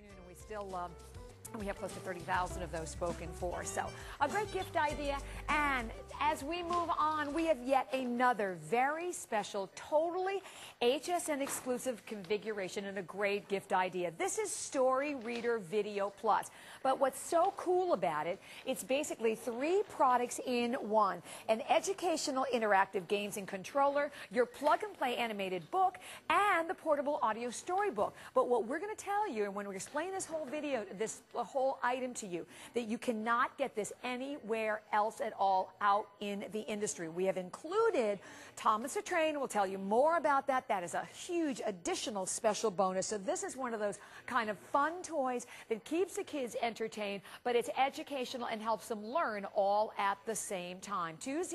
And we still love, we have close to 30,000 of those spoken for. So a great gift idea. And as we move on, we have yet another very special, totally HSN exclusive configuration and a great gift idea. This is Story Reader Video Plus. But what's so cool about it, it's basically 3 products in one. An educational interactive games and controller, your plug-and-play animated book, and the portable audio storybook. But what we're going to tell you, and when we explain this whole video, this whole item to you, that you cannot get this anywhere else at all out in the industry. We have included Thomas the Train. We'll tell you more about that. That is a huge additional special bonus. So this is one of those kind of fun toys that keeps the kids entertained, but it's educational and helps them learn all at the same time.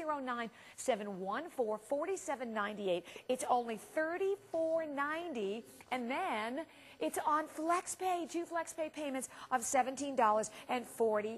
209-714-4798. It's only $34.90, and then it's on FlexPay, 2 FlexPay payments of $17.45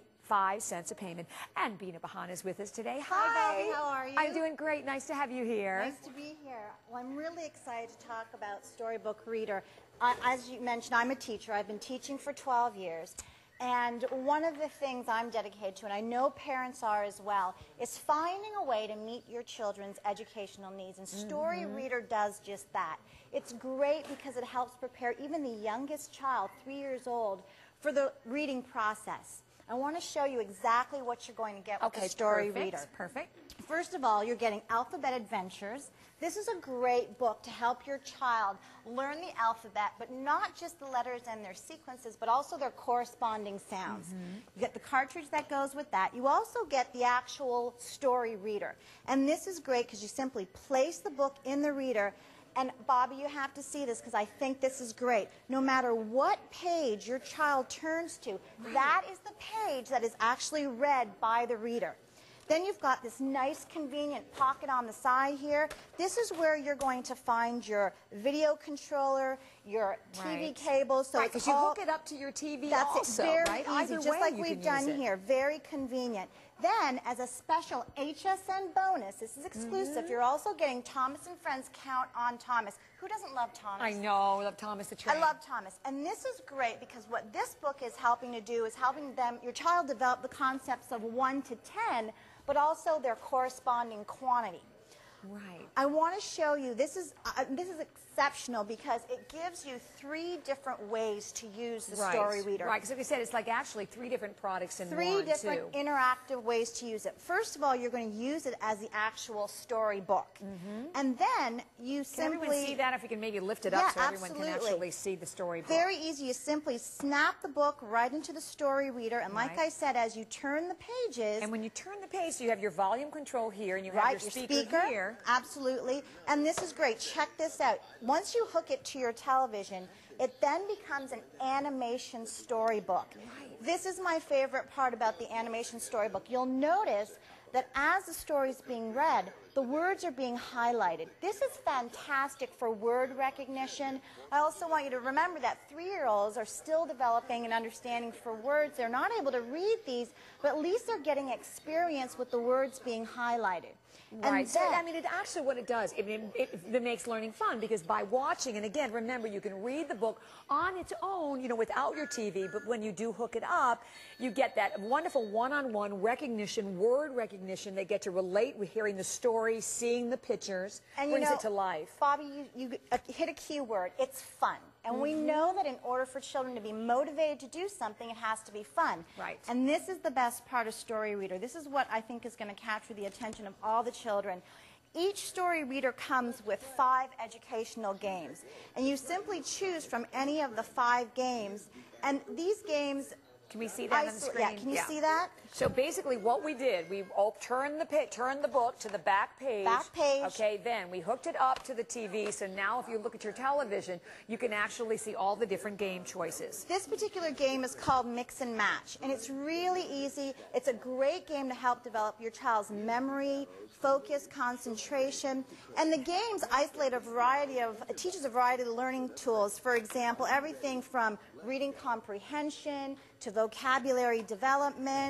a payment. And Bina Bahan is with us today. Hi, Bobby, how are you? I'm doing great. Nice to have you here. Nice to be here. Well, I'm really excited to talk about Storybook Reader. As you mentioned, I'm a teacher. I've been teaching for 12 years. And one of the things I'm dedicated to, and I know parents are as well, is finding a way to meet your children's educational needs. And Story Reader does just that. It's great because it helps prepare even the youngest child, 3 years old, for the reading process. I want to show you exactly what you're going to get with the Story Reader. Perfect. First of all, you're getting Alphabet Adventures. This is a great book to help your child learn the alphabet, but not just the letters and their sequences, but also their corresponding sounds. You get the cartridge that goes with that. You also get the actual Story Reader. And this is great because you simply place the book in the reader. And Bobby, you have to see this because I think this is great. No matter what page your child turns to, that is the page that is actually read by the reader. Then you've got this nice convenient pocket on the side here. This is where you're going to find your video controller, your TV cable. So because you hook it up to your TV also, very right? easy, just like we've done here. Very convenient. Then, as a special HSN bonus, this is exclusive, you're also getting Thomas and Friends Count on Thomas. Who doesn't love Thomas? I know, I love Thomas the Train. I love Thomas. And this is great because what this book is helping to do is helping your child develop the concepts of 1 to 10, but also their corresponding quantity. Right. I want to show you, this is exceptional because it gives you 3 different ways to use the Story Reader. Right, because like I said, it's like actually 3 different products in one, 3 different interactive ways to use it. First of all, you're going to use it as the actual storybook. And then you simply... Can everyone see that? If you can maybe lift it up so everyone can actually see the storybook. Very easy. You simply snap the book right into the Story Reader. And like I said, as you turn the pages... And when you turn the page, you have your volume control here and you have your speaker here. Absolutely. And this is great. Check this out. Once you hook it to your television, it then becomes an animation storybook. This is my favorite part about the animation storybook. You'll notice that as the story is being read, the words are being highlighted. This is fantastic for word recognition. I also want you to remember that 3-year-olds are still developing an understanding for words. They're not able to read these, but at least they're getting experience with the words being highlighted. Right. So, I mean, it actually, what it does, it makes learning fun because by watching, and again, remember, you can read the book on its own, you know, without your TV, but when you do hook it up, you get that wonderful one-on-one recognition, word recognition. They get to relate with hearing the story, seeing the pictures, and brings it to life. Bobby, you hit a key word. It's fun. And we know that in order for children to be motivated to do something, it has to be fun. Right. And this is the best part of Story Reader. This is what I think is going to capture the attention of all the children. Each Story Reader comes with 5 educational games. And you simply choose from any of the 5 games. And these games... Can we see that on the screen? Yeah, can you see that? So basically what we did, we turned the book to the back page. Back page. Okay, then we hooked it up to the TV, so now if you look at your television, you can actually see all the different game choices. This particular game is called Mix and Match, and it's really easy. It's a great game to help develop your child's memory, focus, concentration, and the games isolate teaches a variety of learning tools. For example, everything from reading comprehension to vocabulary development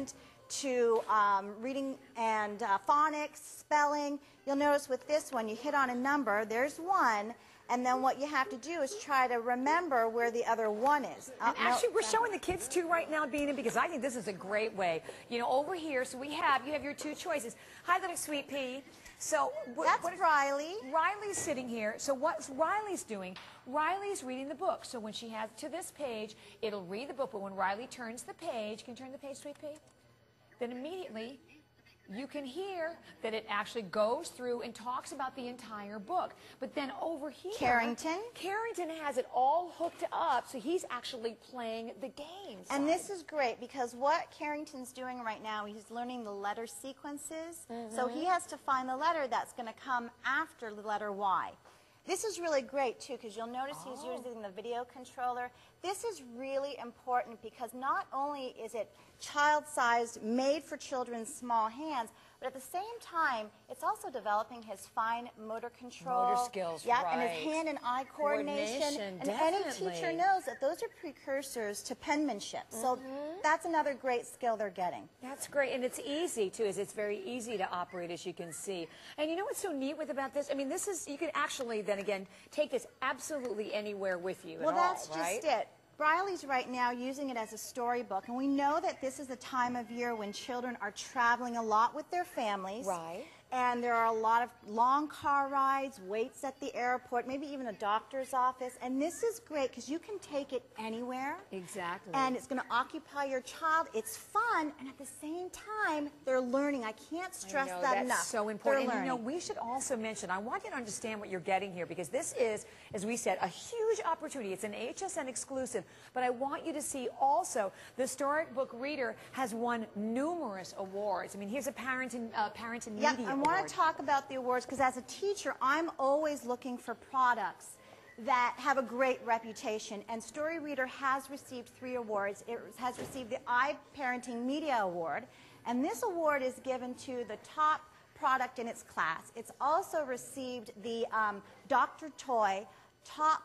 to reading and phonics, spelling. You'll notice with this one, you hit on a number, there's one, and then what you have to do is try to remember where the other one is. And actually, we're showing the kids too right now, Bina, because I think this is a great way. You know, over here, so you have your two choices. Hi, little sweet pea. So that's Riley. Riley's sitting here. So what Riley's doing, Riley's reading the book. So when she has to this page, it'll read the book. But when Riley turns the page, can you turn the page, sweet pea? Then immediately you can hear that it actually goes through and talks about the entire book. But then over here, Carrington has it all hooked up, so he's actually playing the game. And this is great because what Carrington's doing right now, he's learning the letter sequences. So he has to find the letter that's going to come after the letter Y. This is really great, too, because you'll notice he's using the video controller. This is really important because not only is it child-sized, made for children's small hands, but at the same time, it's also developing his fine motor control. Motor skills, yeah, right. And his hand and eye coordination. And definitely. Any teacher knows that those are precursors to penmanship. So that's another great skill they're getting. That's great, and it's easy, too. It's very easy to operate, as you can see. And you know what's so neat about this? I mean, this is, you can actually, then again, take this absolutely anywhere with you Well, that's just it. Riley's right now using it as a storybook, and we know that this is a time of year when children are traveling a lot with their families. Right. And there are a lot of long car rides, waits at the airport, maybe even a doctor's office. And this is great because you can take it anywhere. Exactly. And it's going to occupy your child. It's fun, and at the same time, they're learning. I can't stress that enough. That's so important. And you know, we should also mention, I want you to understand what you're getting here because this is, as we said, a huge opportunity. It's an HSN exclusive, but I want you to see also the Storybook Reader has won numerous awards. I mean, here's a parent and media I want to talk about the awards because as a teacher, I'm always looking for products that have a great reputation. And Story Reader has received 3 awards. It has received the iParenting Media Award. And this award is given to the top product in its class. It's also received the Dr. Toy Top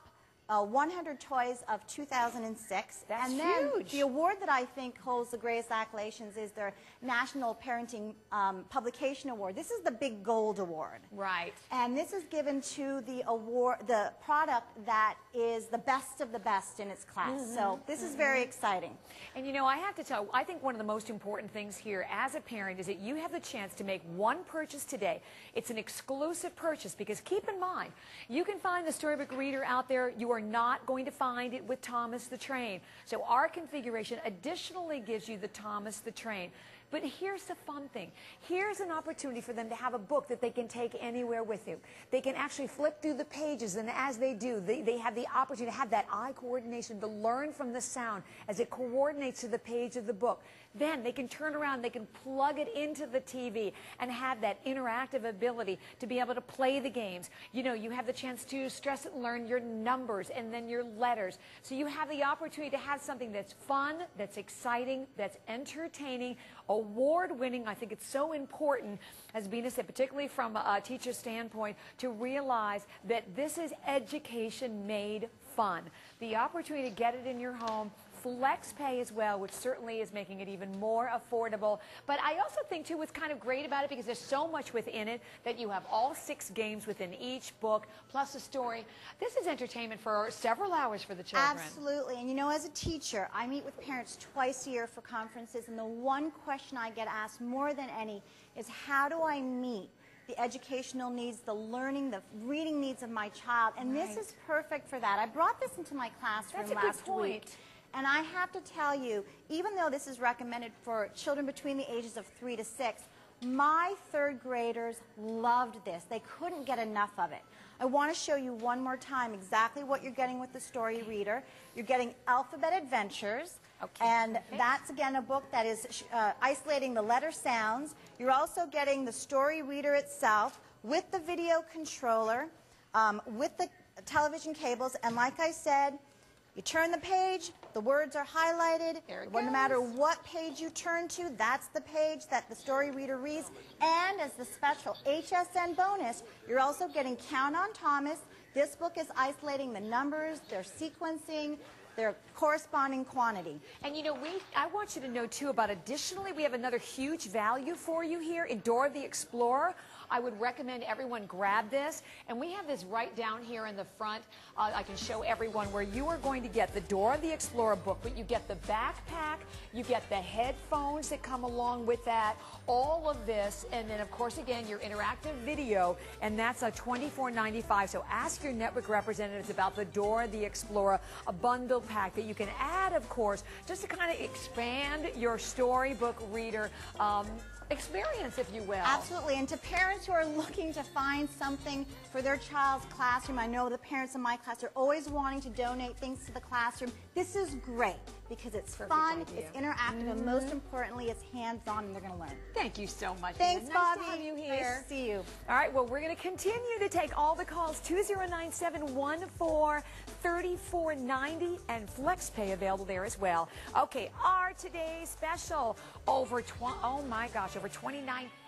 100 Toys of 2006. That's and then huge. The award that I think holds the greatest acclamations is their National Parenting Publication Award. This is the big gold award. Right. And this is given to the award, the product that is the best of the best in its class. So this is very exciting. And you know, I have to tell you, I think one of the most important things here as a parent is that you have the chance to make one purchase today. It's an exclusive purchase because keep in mind, you can find the Storybook Reader out there. You are not going to find it with Thomas the Train. So our configuration additionally gives you the Thomas the Train. But here's the fun thing. Here's an opportunity for them to have a book that they can take anywhere with you. They can actually flip through the pages, and as they do, they have the opportunity to have that eye coordination, to learn from the sound as it coordinates to the page of the book. Then they can turn around, they can plug it into the TV and have that interactive ability to be able to play the games. You know, you have the chance to stress and learn your numbers and then your letters. So you have the opportunity to have something that's fun, that's exciting, that's entertaining, award-winning. I think it's so important, as Bina said, particularly from a teacher's standpoint, to realize that this is education made fun. The opportunity to get it in your home, flex pay as well, which certainly is making it even more affordable. But I also think, too, what's kind of great about it, because there's so much within it, that you have all 6 games within each book, plus a story. This is entertainment for several hours for the children. Absolutely. And you know, as a teacher, I meet with parents twice a year for conferences, and the one question I get asked more than any is, how do I meet the educational needs, the learning, the reading needs of my child? And this is perfect for that. I brought this into my classroom last week. And I have to tell you, even though this is recommended for children between the ages of 3 to 6, my 3rd graders loved this. They couldn't get enough of it. I want to show you one more time exactly what you're getting with the Story Reader. You're getting Alphabet Adventures. And that's, again, a book that is isolating the letter sounds. You're also getting the Story Reader itself with the video controller, with the television cables. And like I said, you turn the page, the words are highlighted. No matter what page you turn to, that's the page that the Story Reader reads. And as the special HSN bonus, you're also getting Count on Thomas. This book is isolating the numbers, their sequencing, their corresponding quantity. And you know, I want you to know too about additionally, we have another huge value for you here in Dora the Explorer. I would recommend everyone grab this, and we have this right down here in the front. I can show everyone where you are going to get the Dora the Explorer book, but you get the backpack, you get the headphones that come along with that, all of this, and then of course again your interactive video, and that's a $24.95. So ask your network representatives about the Dora the Explorer, a bundle pack that you can add, of course, just to kind of expand your storybook reader experience, if you will. Absolutely. And to parents who are looking to find something for their child's classroom, I know the parents in my class are always wanting to donate things to the classroom. This is great because it's fun, it's interactive, and most importantly, it's hands-on and they're going to learn. Thank you so much. Thanks, Nice Bobby. to have you here. Nice to see you. All right, well, we're going to continue to take all the calls, 209-714-3490, and FlexPay available there as well. Okay, our today's special, over 29,000